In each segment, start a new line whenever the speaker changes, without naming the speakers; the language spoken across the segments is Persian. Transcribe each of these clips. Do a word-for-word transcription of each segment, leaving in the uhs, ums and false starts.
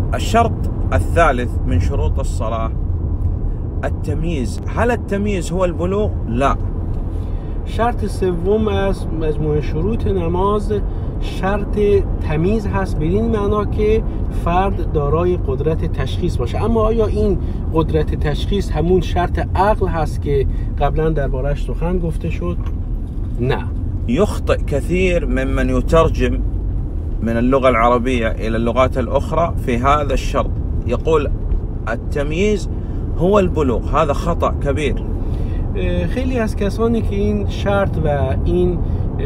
الشرط الثالث من شروط الصلاة التمييز. هل التمييز هو البلوغ؟ لا.
شرط سوم از مجموع شروط نماز شرط تمیز هست، بدین معنا که فرد دارای قدرت تشخیص باشه. اما آیا این قدرت تشخیص همون شرط عقل هست که قبلا دربارش سخن گفته شد؟ نه.
يخطئ كثير ممن يترجم من اللغة العربية إلى اللغات الأخرى في هذا الشرط، يقول التمييز هو البلوغ. هذا خطأ كبير.
خیلی از کسانی که این شرط و این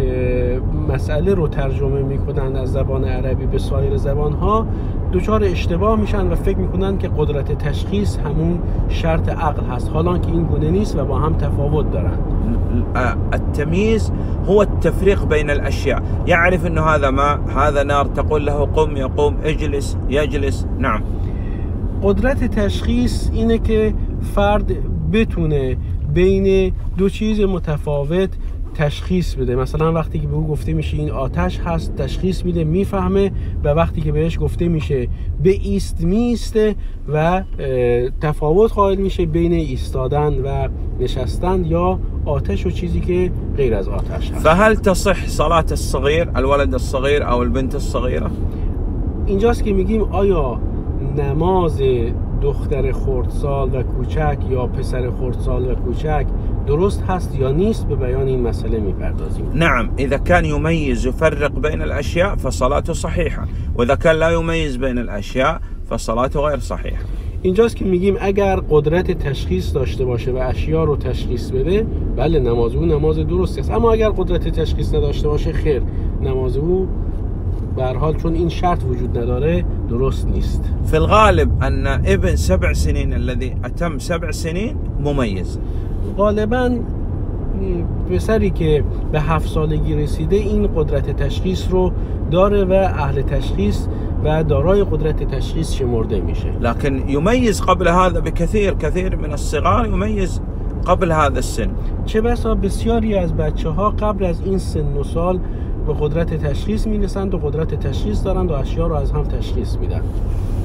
مسئله رو ترجمه میکنن از زبان عربی به سایر زبانها دچار اشتباه میشن و فکر میکنن که قدرت تشخیص همون شرط عقل هست، حالا که این گونه نیست و با هم تفاوت دارن.
التمييز هو التفريق بين الأشياء. يعرف أنه هذا ماء، هذا نار، تقول له قم يقوم، اجلس يجلس. نعم.
قدرت تشخیص اینه که فرد بتونه بین دو چیز متفاوت تشخیص بده. مثلا وقتی که به او گفته میشه این آتش هست، تشخیص میده، میفهمه، و وقتی که بهش گفته میشه به ایست، میسته و تفاوت قائل میشه بین ایستادن و نشستن یا آتش و چیزی که غیر از آتش هست.
فهل تصح صلاة الصغير الولد الصغير او البنت الصغيرة؟
اینجاست که میگیم آیا نماز دختر خردسال و کوچک یا پسر خردسال و کوچک درست هست یا نیست؟ به بیان این مسئله میپردازیم.
نعم، اذا كان يميز يفرق بين الاشياء فصلاته صحيحة، واذا كان لا يميز بين الاشياء فصلاته غير صحيحة.
اینجاست که میگیم اگر قدرت تشخیص داشته باشه و اشیا رو تشخیص بده، بله نماز او نماز درست است. اما اگر قدرت تشخیص نداشته باشه، خیر، نماز او به هر حال چون این شرط وجود نداره درست نیست.
في الغالب ان ابن سبع سنين الذي اتم سبع سنين مميز.
غالبا پسری که به هفت سالگی رسیده این قدرت تشخیص رو داره و اهل تشخیص و دارای قدرت تشخیص شمرده میشه.
لكن يميز قبل هذا بكثير كثير من الصغار يميز قبل هذا السن.
چه بسا بسیاری از بچه ها قبل از این سن و سال به قدرت تشخیص میرسند و قدرت تشخیص دارند و اشیا رو از هم تشخیص میدن.